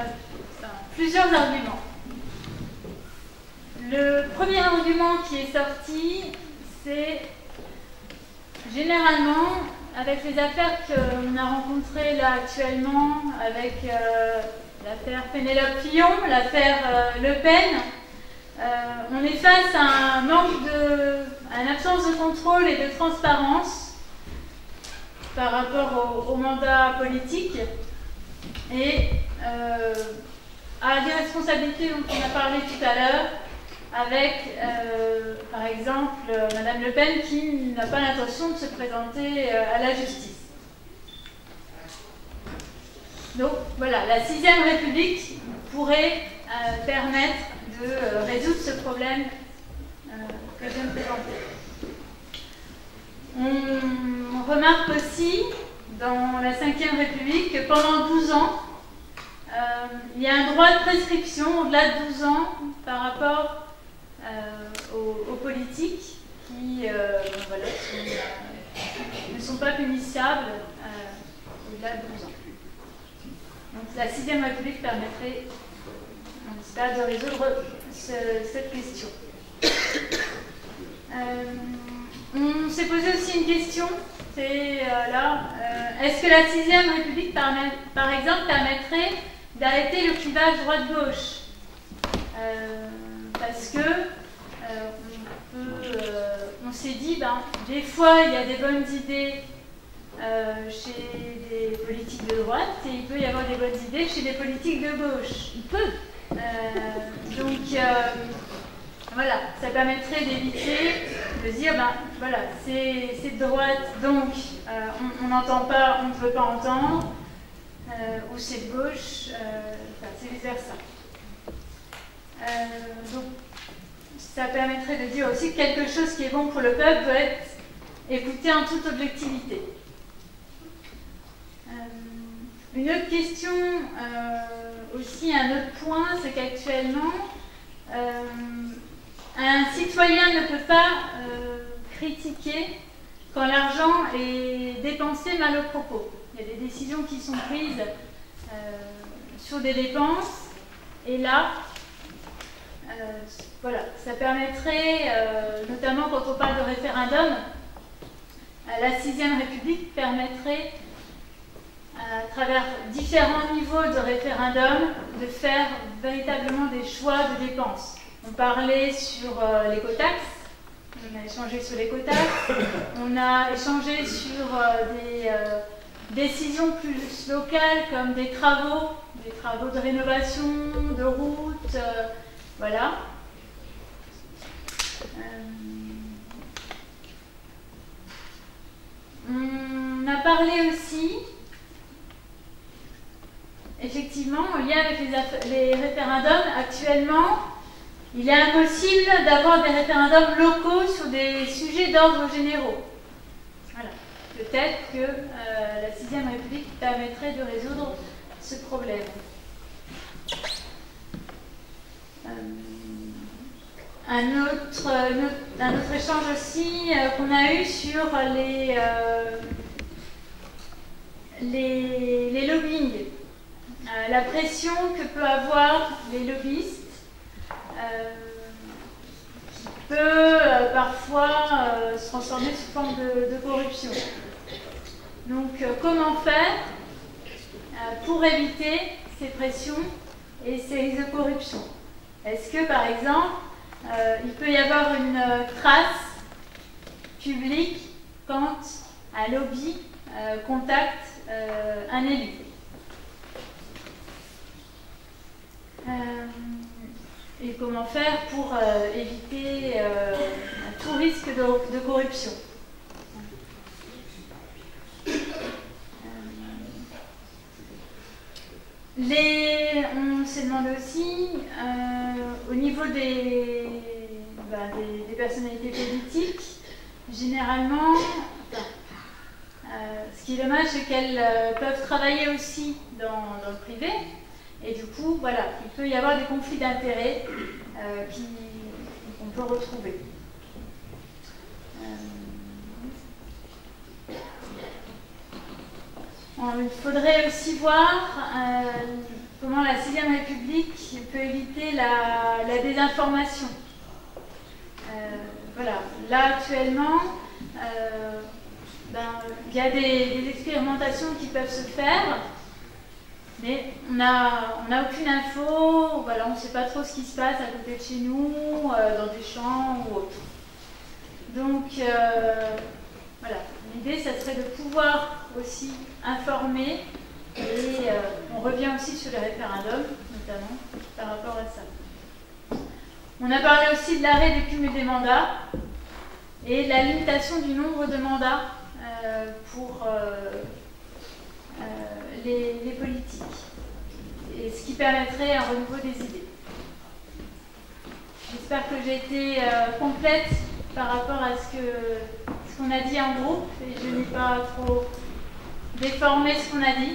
plusieurs arguments. Le premier argument qui est sorti, c'est généralement, avec les affaires qu'on a rencontrées là actuellement, avec l'affaire Pénélope Fillon, l'affaire Le Pen, on est face à à une absence de contrôle et de transparence par rapport au mandat politique et à des responsabilités dont on a parlé tout à l'heure, avec, par exemple, Madame Le Pen qui n'a pas l'intention de se présenter à la justice. Donc voilà, la 6e République pourrait permettre de résoudre ce problème que je viens de présenter. On remarque aussi dans la 5e République que pendant 12 ans, il y a un droit de prescription au-delà de 12 ans par rapport aux politiques qui voilà, ne sont pas punissables au-delà de 12 ans. Donc la 6e République permettrait, on espère, de résoudre cette question. On s'est posé aussi une question, c'est est-ce que la 6e République, par exemple, permettrait d'arrêter le clivage droite-gauche parce que on s'est dit, des fois il y a des bonnes idées chez des politiques de droite et il peut y avoir des bonnes idées chez des politiques de gauche. Il peut. Donc voilà, ça permettrait d'éviter de dire, voilà, c'est de droite, donc on n'entend pas, on ne peut pas entendre, ou c'est de gauche, c'est vice-versa. Donc, ça permettrait de dire aussi que quelque chose qui est bon pour le peuple doit être écouté en toute objectivité. Une autre question, aussi un autre point, c'est qu'actuellement, un citoyen ne peut pas critiquer quand l'argent est dépensé mal au propos. Il y a des décisions qui sont prises sur des dépenses, et là, voilà, ça permettrait, notamment quand on parle de référendum, la 6e République permettrait, à travers différents niveaux de référendum, de faire véritablement des choix de dépenses. On parlait sur l'écotaxe, on a échangé sur l'écotaxe, on a échangé sur des décisions plus locales comme des travaux de rénovation, de routes, voilà. On a parlé aussi, effectivement, en lien avec les référendums, actuellement, il est impossible d'avoir des référendums locaux sur des sujets d'ordre généraux. Voilà. Peut-être que la 6e République permettrait de résoudre ce problème. Un autre échange aussi qu'on a eu sur les lobbying, la pression que peuvent avoir les lobbyistes, qui peut parfois se transformer sous forme de corruption. Donc comment faire pour éviter ces pressions et ces risques de corruption? Est-ce que par exemple il peut y avoir une trace publique quand un lobby contacte un élu? Et comment faire pour éviter tout risque de corruption? On s'est demandé aussi, au niveau des personnalités politiques, généralement, ce qui est dommage, c'est qu'elles peuvent travailler aussi dans le privé, et du coup, voilà, il peut y avoir des conflits d'intérêts qu'on peut retrouver. Il faudrait aussi voir comment la 6ème République peut éviter la désinformation. Voilà, là actuellement, il y a des expérimentations qui peuvent se faire, mais on n'a aucune info, voilà, on ne sait pas trop ce qui se passe à côté de chez nous, dans des champs ou autre. Donc, voilà, l'idée, ça serait de pouvoir aussi informer, et on revient aussi sur les référendums, notamment, par rapport à ça. On a parlé aussi de l'arrêt du cumul des mandats et de la limitation du nombre de mandats pour les politiques, et ce qui permettrait un renouveau des idées. J'espère que j'ai été complète par rapport à ce qu'on a dit en groupe, et je n'ai pas trop déformé ce qu'on a dit.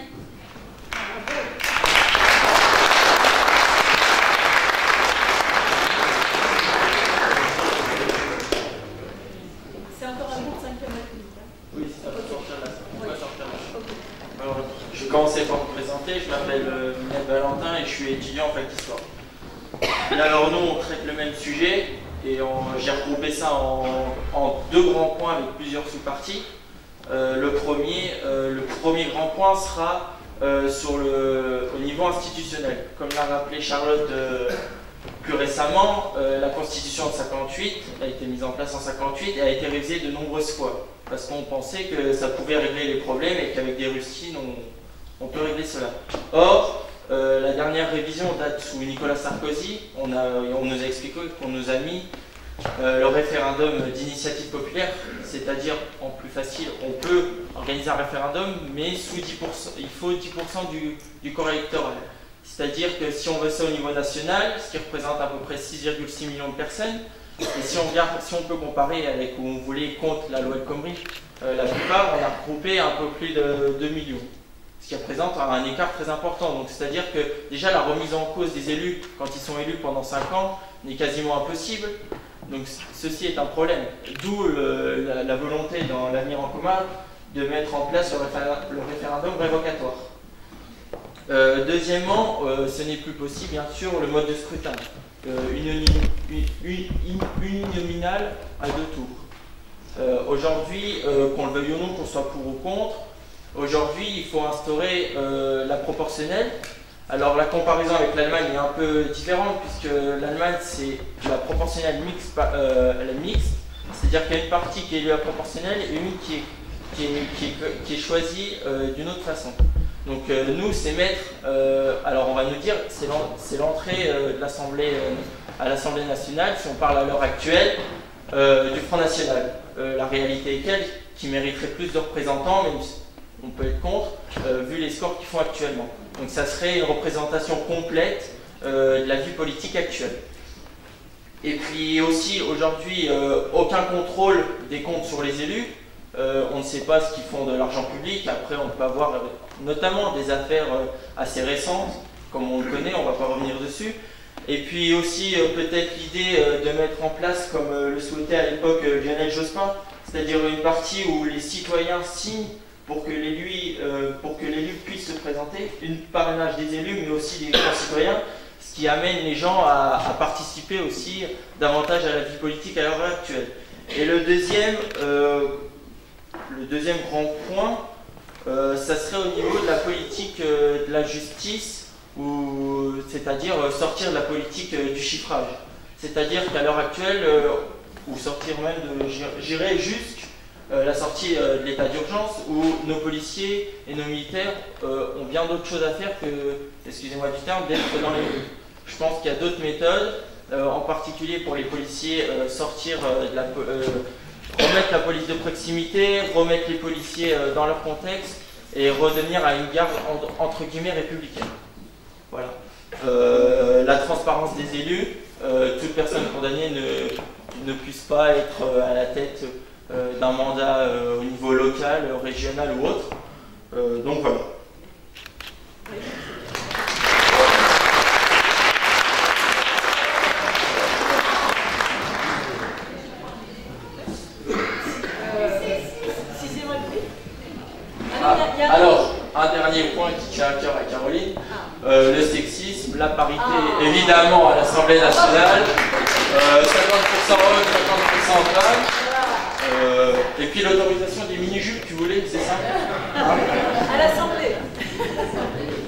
Je vais commencer par me présenter. Je m'appelle Minette Valentin et je suis étudiant en fac d'histoire. Alors nous, on traite le même sujet et j'ai regroupé ça en 2 grands points avec plusieurs sous-parties. Le premier grand point sera au niveau institutionnel. Comme l'a rappelé Charlotte plus récemment, la Constitution de 58 a été mise en place en 58 et a été révisée de nombreuses fois. Parce qu'on pensait que ça pouvait régler les problèmes et qu'avec des rustines, on peut régler cela. Or, la dernière révision date sous Nicolas Sarkozy. On nous a expliqué qu'on nous a mis le référendum d'initiative populaire, c'est-à-dire, en plus facile, on peut organiser un référendum, mais sous 10%, il faut 10% du corps électoral. C'est-à-dire que si on veut ça au niveau national, ce qui représente à peu près 6,6 millions de personnes, et si on peut comparer avec où on voulait contre la loi El Khomri, la plupart, on a regroupé un peu plus de 2 millions. Ce qui représente un écart très important. Donc c'est-à-dire que déjà la remise en cause des élus, quand ils sont élus pendant 5 ans, n'est quasiment impossible. Donc ceci est un problème. D'où la volonté dans l'avenir en commun de mettre en place le référendum révocatoire. Deuxièmement, ce n'est plus possible, bien sûr, le mode de scrutin. Uninominal à 2 tours. Aujourd'hui, qu'on le veuille ou non, qu'on soit pour ou contre, aujourd'hui, il faut instaurer la proportionnelle. Alors la comparaison avec l'Allemagne est un peu différente, puisque l'Allemagne, c'est la proportionnelle mixte, c'est-à-dire qu'il y a une partie qui est élue à proportionnelle et une qui est choisie d'une autre façon. Donc nous, c'est mettre, alors on va nous dire, c'est l'entrée de l'Assemblée à l'Assemblée nationale, si on parle à l'heure actuelle, du Front National. La réalité est qu'elle, qui mériterait plus de représentants, même si on peut être contre, vu les scores qu'ils font actuellement. Donc ça serait une représentation complète de la vie politique actuelle. Et puis aussi, aujourd'hui, aucun contrôle des comptes sur les élus. On ne sait pas ce qu'ils font de l'argent public. Après, on peut avoir notamment des affaires assez récentes, comme on le connaît, on ne va pas revenir dessus. Et puis aussi, peut-être l'idée de mettre en place, comme le souhaitait à l'époque Lionel Jospin, c'est-à-dire une partie où les citoyens signent pour que l'élu puisse se présenter, une parrainage des élus, mais aussi des concitoyens, ce qui amène les gens à participer aussi davantage à la vie politique à l'heure actuelle. Et le deuxième grand point, ça serait au niveau de la politique de la justice, c'est-à-dire sortir de la politique du chiffrage. C'est-à-dire qu'à l'heure actuelle, ou sortir même j'irais jusqu'à la sortie de l'état d'urgence, où nos policiers et nos militaires ont bien d'autres choses à faire que, excusez-moi du terme, d'être dans les rues. Je pense qu'il y a d'autres méthodes, en particulier pour les policiers, remettre la police de proximité, remettre les policiers dans leur contexte et redevenir à une garde entre guillemets républicaine. Voilà. La transparence des élus, toute personne condamnée ne puisse pas être à la tête d'un mandat au niveau local, régional ou autre. Donc voilà. Alors, un dernier point qui tient à cœur à Caroline, le sexisme, la parité, évidemment, à l'Assemblée nationale. 50% hommes, 50% femmes. Et puis l'autorisation des mini-jupes, tu voulais, c'est ça? À l'Assemblée.